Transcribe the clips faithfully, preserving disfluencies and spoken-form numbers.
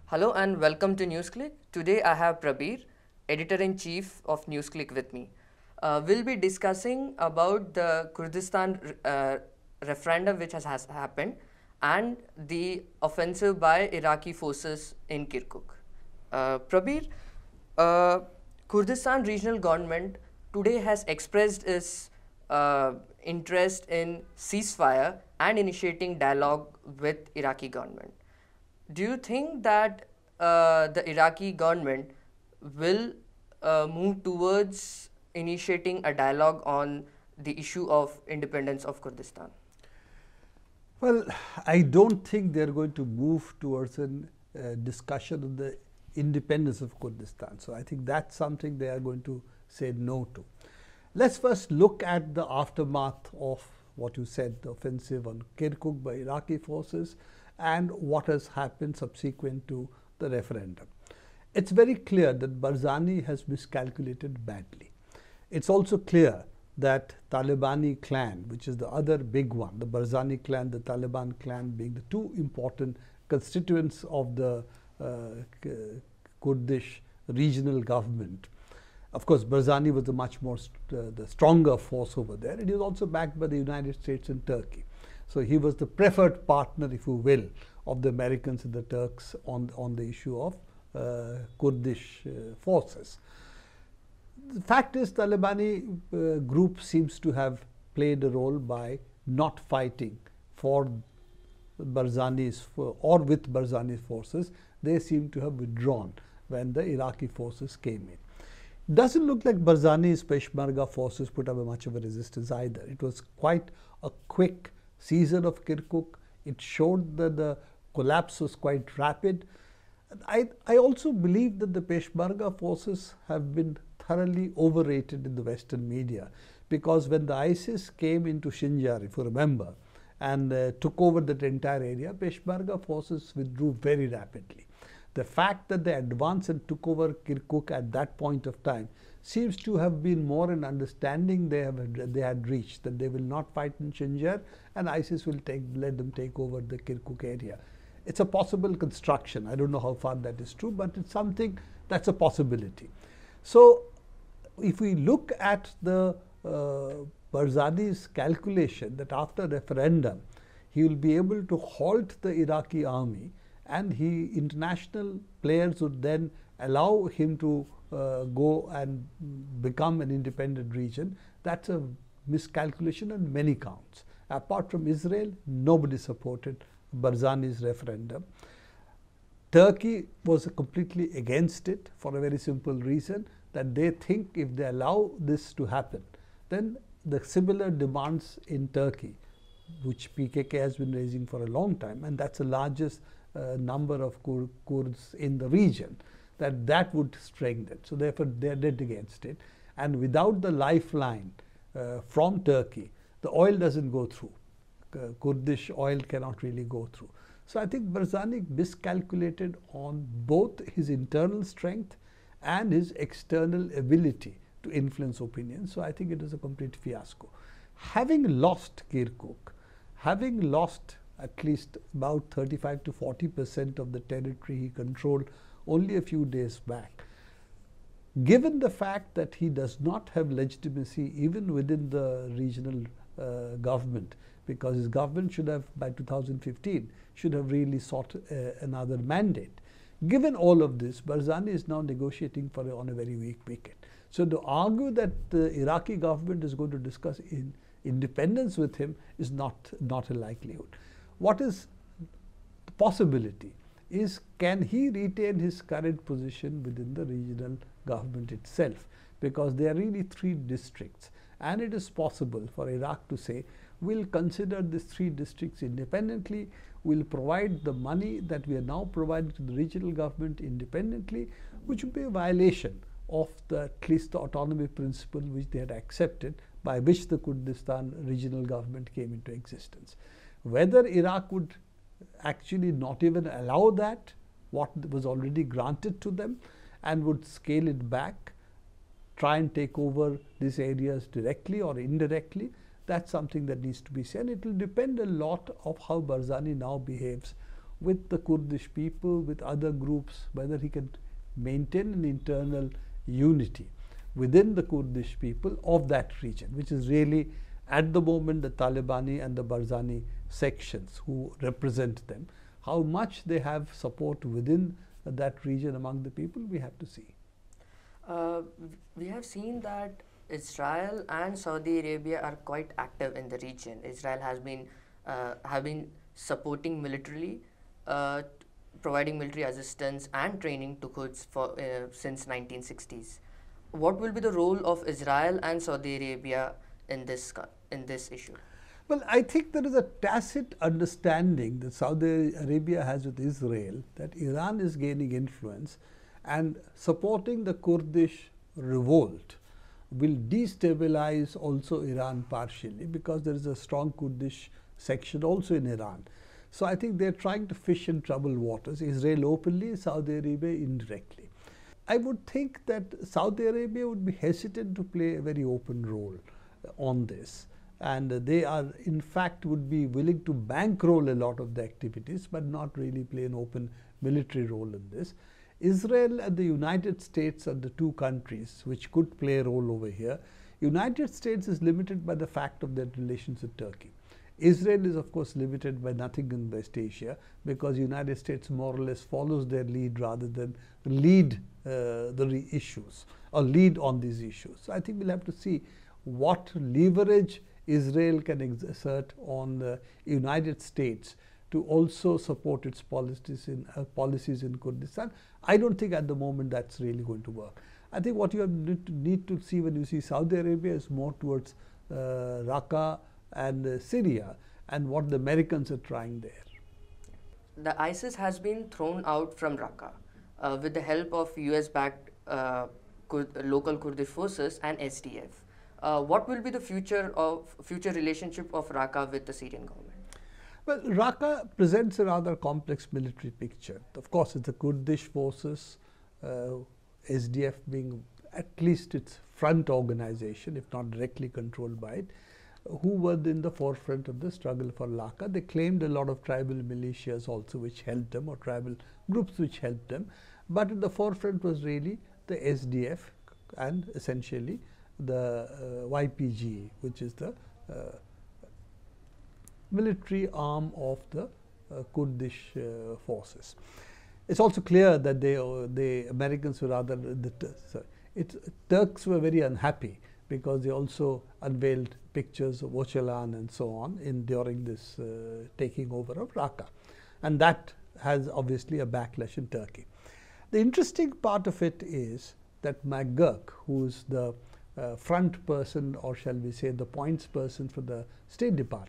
Hello and welcome to NewsClick. Today I have Prabir, Editor-in-Chief of NewsClick with me. Uh, we'll be discussing about the Kurdistan uh, referendum which has, has happened and the offensive by Iraqi forces in Kirkuk. Uh, Prabir, uh, Kurdistan Regional Government today has expressed its uh, interest in ceasefire and initiating dialogue with Iraqi government. Do you think that uh, the Iraqi government will uh, move towards initiating a dialogue on the issue of independence of Kurdistan? Well, I don't think they're going to move towards a uh, discussion of the independence of Kurdistan. So I think that's something they are going to say no to. Let's first look at the aftermath of what you said, the offensive on Kirkuk by Iraqi forces, and what has happened subsequent to the referendum. It's very clear that Barzani has miscalculated badly. It's also clear that Talibani clan, which is the other big one, the Barzani clan, the Taliban clan being the two important constituents of the uh, Kurdish regional government. Of course, Barzani was a much more st uh, the stronger force over there. It is also backed by the United States and Turkey. So he was the preferred partner, if you will, of the Americans and the Turks on, on the issue of uh, Kurdish uh, forces. The fact is, Talibani uh, group seems to have played a role by not fighting for Barzani's or with Barzani's forces. They seem to have withdrawn when the Iraqi forces came in. Doesn't look like Barzani's Peshmerga forces put up a much of a resistance either. It was quite a quick seizure of Kirkuk. It showed that the collapse was quite rapid. I, I also believe that the Peshmerga forces have been thoroughly overrated in the Western media, because when the ISIS came into Sinjar, if you remember, and uh, took over that entire area, Peshmerga forces withdrew very rapidly. The fact that they advanced and took over Kirkuk at that point of time seems to have been more an understanding they have they had reached, that they will not fight in Sinjar and ISIS will take let them take over the Kirkuk area. It's a possible construction. I don't know how far that is true, but it's something that's a possibility. So if we look at the uh, Barzani's calculation that after referendum he will be able to halt the Iraqi army, and he international players would then allow him to uh, go and become an independent region, that's a miscalculation on many counts. Apart from Israel, nobody supported Barzani's referendum. Turkey was completely against it for a very simple reason, that they think if they allow this to happen, then the similar demands in Turkey, which P K K has been raising for a long time, and that's the largest uh, number of Kur Kurds in the region, that that would strengthen. So therefore they're dead against it. And without the lifeline uh, from Turkey, the oil doesn't go through. Uh, Kurdish oil cannot really go through. So I think Barzani miscalculated on both his internal strength and his external ability to influence opinion. So I think it is a complete fiasco. Having lost Kirkuk, having lost at least about thirty-five to forty percent of the territory he controlled only a few days back, given the fact that he does not have legitimacy even within the regional uh, government, because his government should have, by two thousand fifteen, should have really sought uh, another mandate. Given all of this, Barzani is now negotiating for a, on a very weak wicket. So to argue that the Iraqi government is going to discuss in independence with him is not, not a likelihood. What is the possibility is, can he retain his current position within the regional government itself? Because there are really three districts, and it is possible for Iraq to say, we'll consider these three districts independently, we'll provide the money that we are now providing to the regional government independently, which would be a violation of the, at least the autonomy principle which they had accepted, by which the Kurdistan regional government came into existence. Whether Iraq would actually not even allow that, what was already granted to them, and would scale it back, try and take over these areas directly or indirectly, that's something that needs to be seen. It will depend a lot of how Barzani now behaves with the Kurdish people, with other groups, whether he can maintain an internal unity within the Kurdish people of that region, which is really at the moment the Talibani and the Barzani sections who represent them. How much they have support within that region among the people, we have to see. Uh, we have seen that Israel and Saudi Arabia are quite active in the region. Israel has been uh, have been supporting militarily, uh, providing military assistance and training to Kurds for uh, since nineteen sixties. What will be the role of Israel and Saudi Arabia in this in this issue? Well, I think there is a tacit understanding that Saudi Arabia has with Israel that Iran is gaining influence, and supporting the Kurdish revolt will destabilize also Iran partially, because there is a strong Kurdish section also in Iran. So I think they are trying to fish in troubled waters, Israel openly, Saudi Arabia indirectly. I would think that Saudi Arabia would be hesitant to play a very open role on this, and they are in fact would be willing to bankroll a lot of the activities but not really play an open military role in this. Israel and the United States are the two countries which could play a role over here. United States is limited by the fact of their relations with Turkey. Israel is of course limited by nothing in West Asia, because United States more or less follows their lead rather than lead uh, the issues or lead on these issues. So I think we'll have to see what leverage Israel can exert on the United States to also support its policies in uh, policies in Kurdistan. I don't think at the moment that's really going to work. I think what you have need to, need to see when you see Saudi Arabia is more towards uh, Raqqa and uh, Syria, and what the Americans are trying there. The ISIS has been thrown out from Raqqa uh, with the help of U S-backed uh, Kur local Kurdish forces and S D F. Uh, what will be the future of future relationship of Raqqa with the Syrian government? Well, Raqqa presents a rather complex military picture. Of course, it's the Kurdish forces, uh, S D F being at least its front organization, if not directly controlled by it, who were in the forefront of the struggle for Raqqa. They claimed a lot of tribal militias also which helped them, or tribal groups which helped them. But at the forefront was really the S D F and essentially the uh, Y P G, which is the uh, military arm of the uh, Kurdish uh, forces. It's also clear that they, uh, the Americans were rather, the sorry, it, Turks were very unhappy, because they also unveiled pictures of Öcalan and so on in during this uh, taking over of Raqqa, and that has obviously a backlash in Turkey. The interesting part of it is that McGurk, who is the uh, front person, or shall we say the points person for the State Department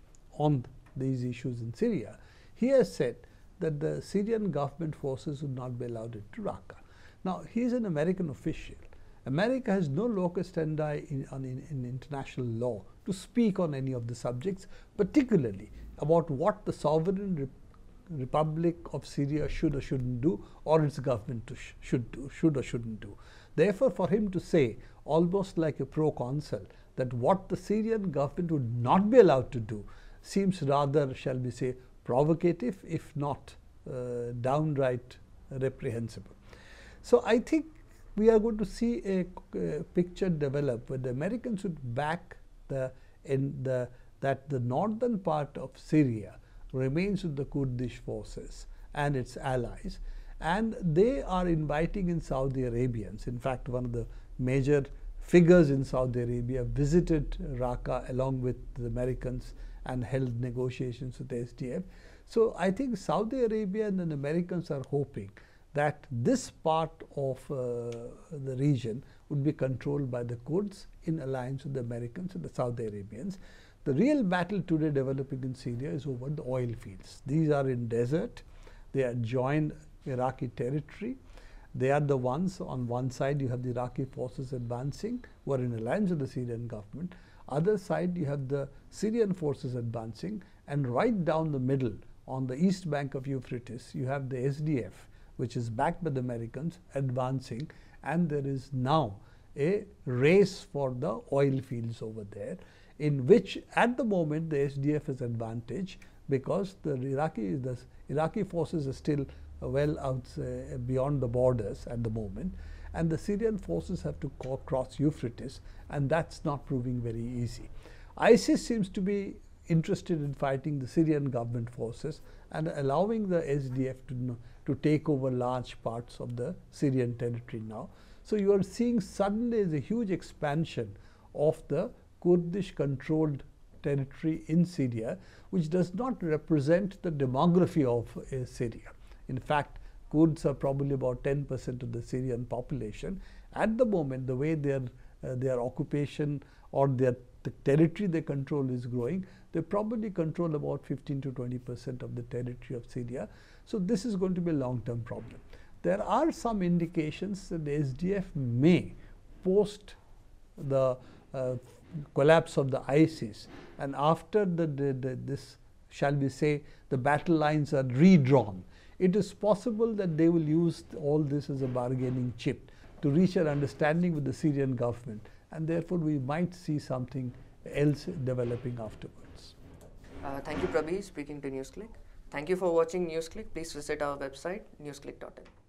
on these issues in Syria, he has said that the Syrian government forces would not be allowed into Raqqa. Now, he is an American official. America has no locus standi in, on, in, in international law to speak on any of the subjects, particularly about what the sovereign Rep Republic of Syria should or shouldn't do, or its government to sh should do, should or shouldn't do. Therefore, for him to say, almost like a proconsul, that what the Syrian government would not be allowed to do seems rather, shall we say, provocative, if not uh, downright reprehensible. So I think we are going to see a, a picture develop where the Americans would back the, in the, that the northern part of Syria remains with the Kurdish forces and its allies, and they are inviting in Saudi Arabians. In fact, one of the major figures in Saudi Arabia visited Raqqa along with the Americans and held negotiations with the S D F. So I think Saudi Arabia and the Americans are hoping that this part of uh, the region would be controlled by the Kurds in alliance with the Americans and the Saudi Arabians. The real battle today developing in Syria is over the oil fields. These are in desert. They are joined Iraqi territory. They are the ones, on one side you have the Iraqi forces advancing, who are in alliance with the Syrian government. Other side you have the Syrian forces advancing, and right down the middle on the east bank of Euphrates you have the S D F, which is backed by the Americans, advancing, and there is now a race for the oil fields over there, in which at the moment the S D F has advantage, because the Iraqi, the Iraqi forces are still uh, well out uh, beyond the borders at the moment, and the Syrian forces have to cross Euphrates, and that's not proving very easy. ISIS seems to be interested in fighting the Syrian government forces and allowing the S D F to, to take over large parts of the Syrian territory now. So you are seeing suddenly is a huge expansion of the Kurdish controlled territory in Syria, which does not represent the demography of uh, Syria. In fact, Kurds are probably about ten percent of the Syrian population. At the moment, the way their, uh, their occupation or their the territory they control is growing, they probably control about fifteen to twenty percent of the territory of Syria. So this is going to be a long-term problem. There are some indications that the S D F may, post the uh, collapse of the ISIS, and after the, the, the this, shall we say, the battle lines are redrawn, it is possible that they will use all this as a bargaining chip to reach an understanding with the Syrian government, and therefore we might see something else developing afterwards. Uh, thank you, Prabir, speaking to NewsClick. Thank you for watching NewsClick. Please visit our website, newsclick dot in.